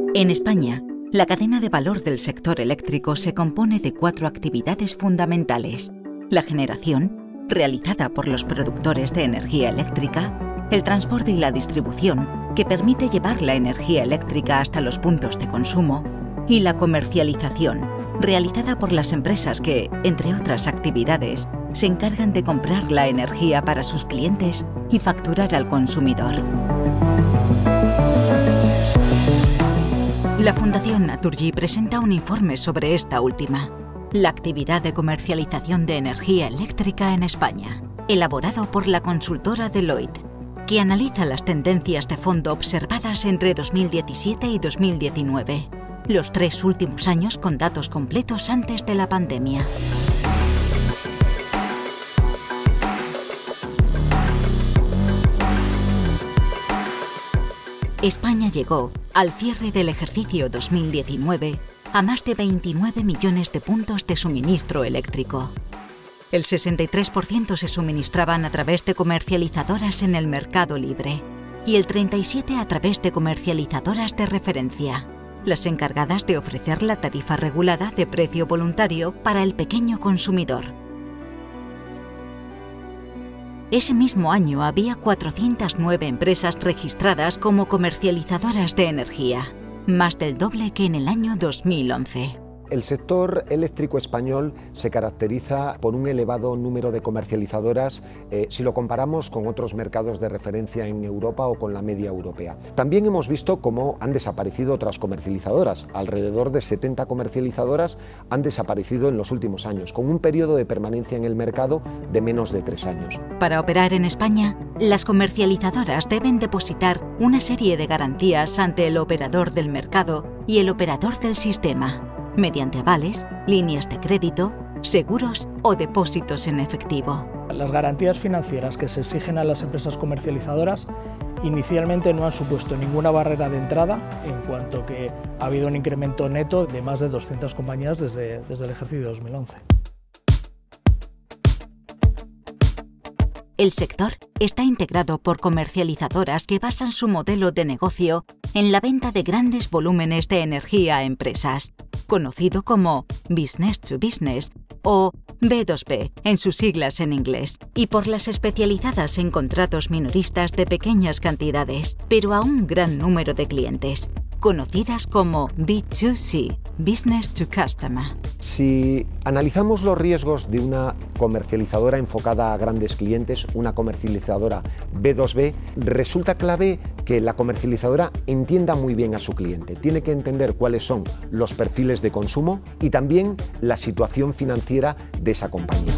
En España, la cadena de valor del sector eléctrico se compone de 4 actividades fundamentales: la generación, realizada por los productores de energía eléctrica; el transporte y la distribución, que permite llevar la energía eléctrica hasta los puntos de consumo; y la comercialización, realizada por las empresas que, entre otras actividades, se encargan de comprar la energía para sus clientes y facturar al consumidor. La Fundación Naturgy presenta un informe sobre esta última, la actividad de comercialización de energía eléctrica en España, elaborado por la consultora Deloitte, que analiza las tendencias de fondo observadas entre 2017 y 2019, los 3 últimos años con datos completos antes de la pandemia. España llegó, al cierre del ejercicio 2019, a más de 29 millones de puntos de suministro eléctrico. El 63% se suministraban a través de comercializadoras en el mercado libre y el 37% a través de comercializadoras de referencia, las encargadas de ofrecer la tarifa regulada de precio voluntario para el pequeño consumidor. Ese mismo año había 409 empresas registradas como comercializadoras de energía, más del doble que en el año 2011. El sector eléctrico español se caracteriza por un elevado número de comercializadoras si lo comparamos con otros mercados de referencia en Europa o con la media europea. También hemos visto cómo han desaparecido otras comercializadoras. Alrededor de 70 comercializadoras han desaparecido en los últimos años, con un periodo de permanencia en el mercado de menos de 3 años. Para operar en España, las comercializadoras deben depositar una serie de garantías ante el operador del mercado y el operador del sistema, mediante avales, líneas de crédito, seguros o depósitos en efectivo. Las garantías financieras que se exigen a las empresas comercializadoras inicialmente no han supuesto ninguna barrera de entrada, en cuanto que ha habido un incremento neto de más de 200 compañías desde el ejercicio de 2011. El sector está integrado por comercializadoras que basan su modelo de negocio en la venta de grandes volúmenes de energía a empresas, conocido como Business to Business o B2B en sus siglas en inglés, y por las especializadas en contratos minoristas de pequeñas cantidades, pero a un gran número de clientes, conocidas como B2C, Business to Customer. Si analizamos los riesgos de una comercializadora enfocada a grandes clientes, una comercializadora B2B, resulta clave que la comercializadora entienda muy bien a su cliente. Tiene que entender cuáles son los perfiles de consumo y también la situación financiera de esa compañía.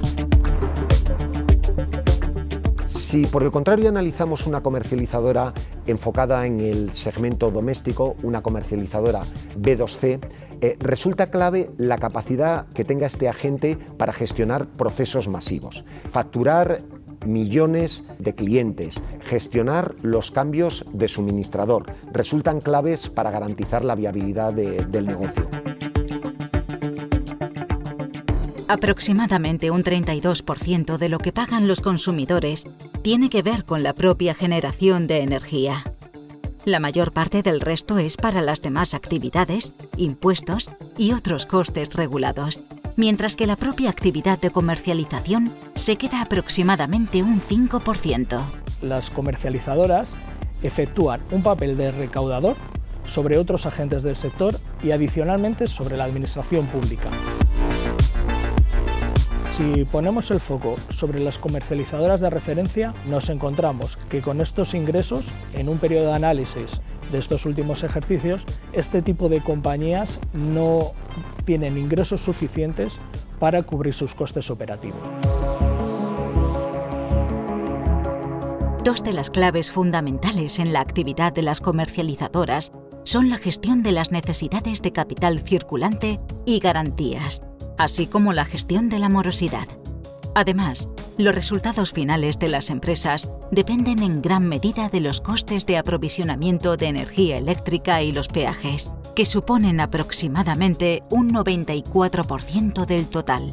Si por el contrario analizamos una comercializadora enfocada en el segmento doméstico, una comercializadora B2C, resulta clave la capacidad que tenga este agente para gestionar procesos masivos, facturar millones de clientes, gestionar los cambios de suministrador, resultan claves para garantizar la viabilidad del negocio. Aproximadamente un 32% de lo que pagan los consumidores tiene que ver con la propia generación de energía. La mayor parte del resto es para las demás actividades, impuestos y otros costes regulados, mientras que la propia actividad de comercialización se queda aproximadamente un 5%. Las comercializadoras efectúan un papel de recaudador sobre otros agentes del sector y adicionalmente sobre la administración pública. Si ponemos el foco sobre las comercializadoras de referencia, nos encontramos que con estos ingresos, en un periodo de análisis de estos últimos ejercicios, este tipo de compañías no tienen ingresos suficientes para cubrir sus costes operativos. Dos de las claves fundamentales en la actividad de las comercializadoras son la gestión de las necesidades de capital circulante y garantías, así como la gestión de la morosidad. Además, los resultados finales de las empresas dependen en gran medida de los costes de aprovisionamiento de energía eléctrica y los peajes, que suponen aproximadamente un 94% del total.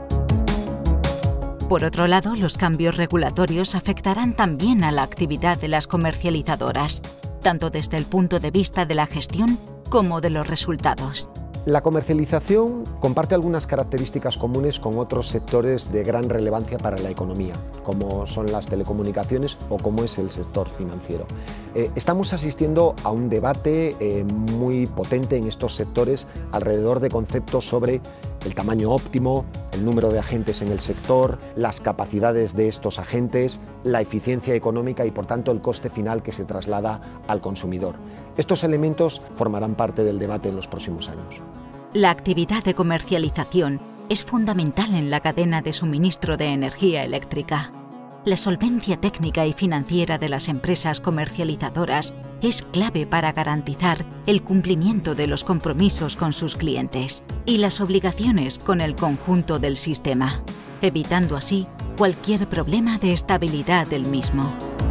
Por otro lado, los cambios regulatorios afectarán también a la actividad de las comercializadoras, tanto desde el punto de vista de la gestión como de los resultados. La comercialización comparte algunas características comunes con otros sectores de gran relevancia para la economía, como son las telecomunicaciones o como es el sector financiero. Estamos asistiendo a un debate muy potente en estos sectores alrededor de conceptos sobre el tamaño óptimo, el número de agentes en el sector, las capacidades de estos agentes, la eficiencia económica y, por tanto, el coste final que se traslada al consumidor. Estos elementos formarán parte del debate en los próximos años. La actividad de comercialización es fundamental en la cadena de suministro de energía eléctrica. La solvencia técnica y financiera de las empresas comercializadoras es clave para garantizar el cumplimiento de los compromisos con sus clientes y las obligaciones con el conjunto del sistema, evitando así cualquier problema de estabilidad del mismo.